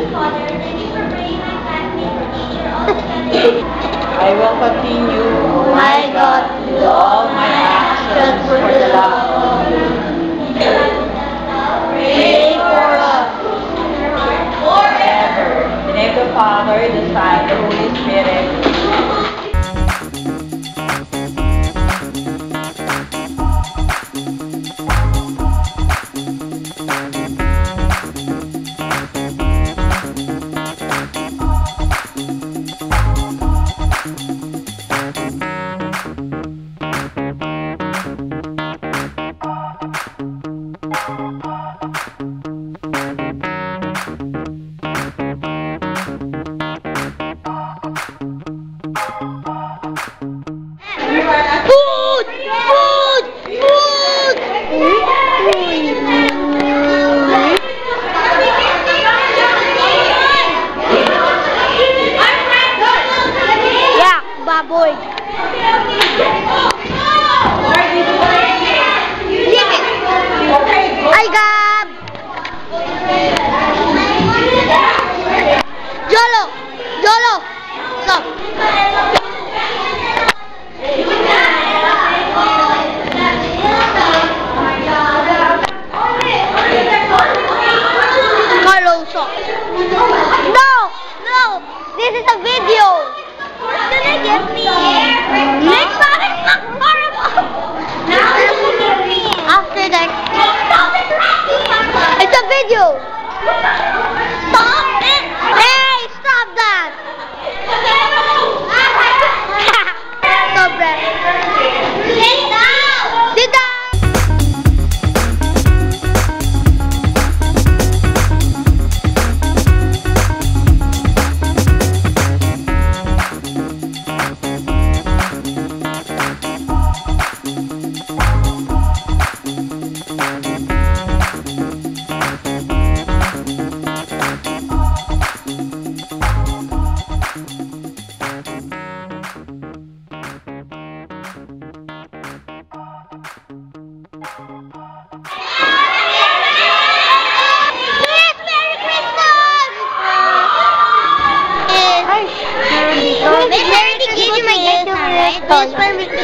Father, thank you for bringing my family for nature all together. I will continue, my God, to do all my actions for the love of you. Pray for us forever. In the name of the Father, the Son, and the Holy Spirit. Food! Food! Food! Yeah, baboy. Ay, Gab! Jolo! Jolo! Stop! No! No! This is a video! What's gonna get me? Next time it's not horrible! After that... It's a video! Stop it! Hey! Stop that! Stop that! Sit down! Sit down! Merry Christmas!